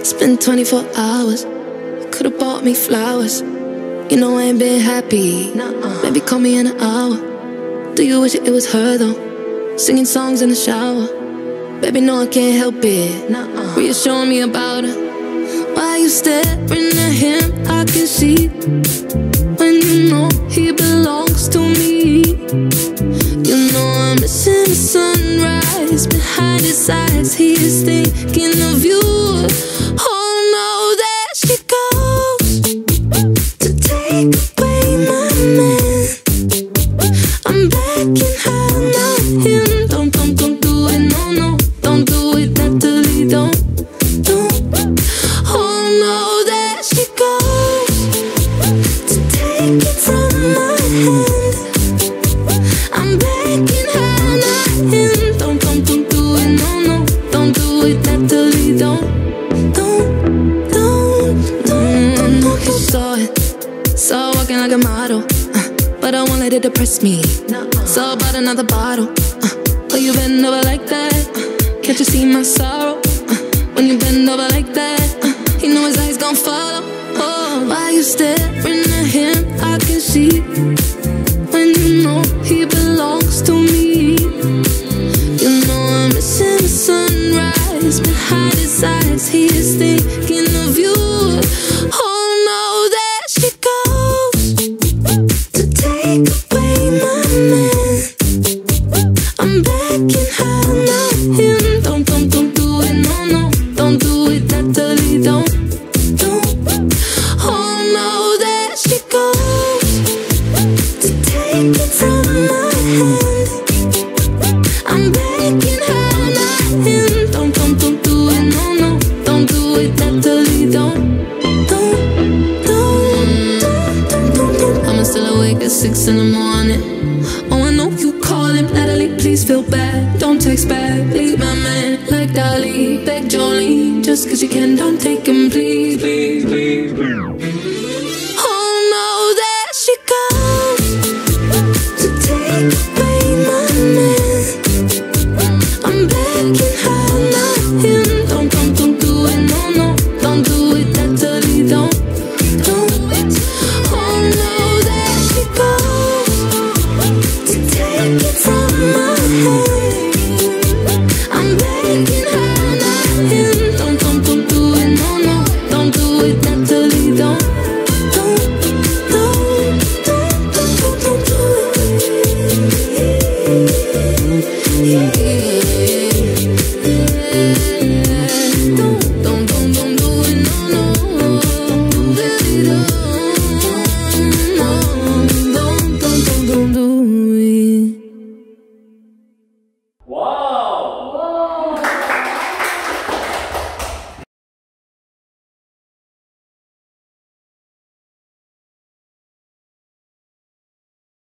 It's been 24 hours. You could've bought me flowers. You know I ain't been happy. Maybe call me in an hour. Do you wish it was her though? Singing songs in the shower. Baby, no, I can't help it. Reassuring me about her. Why you staring at him? I can see when you know he belongs to me. You know I'm missing the sunrise. Behind his eyes, he is thinking of you. Oh no, there she goes to take away my man. I'm begging her, not him. Don't do it, no, don't do it, Natalie, don't. Oh no, there she goes to take it from my hand. I'm begging her, not him. Don't do it, no, don't do it, Natalie, don't. You saw walking like a model, but I won't let it depress me. Saw about another bottle, oh, you bend over like that. Can't you see my sorrow? When you bend over like that, you know his eyes gon' follow. Oh, why you staring at him? I can see when you know he belongs to me. You know I'm missing the sunrise. Behind his eyes, he is thinking of you. Oh no, there she goes to take away my man. I'm begging her, not him. Don't do it, no, don't do it, Natalie, don't. Oh no, there she goes to take it from my hand. I'm begging her, not him. Don't do it, no, don't do it, Natalie, don't. I'm still awake at 6 in the morning. Oh, I know you calling, Natalie, please feel bad. Don't text back, leave my man like Dali. Beg Jolene, just cause you can, don't take him, please.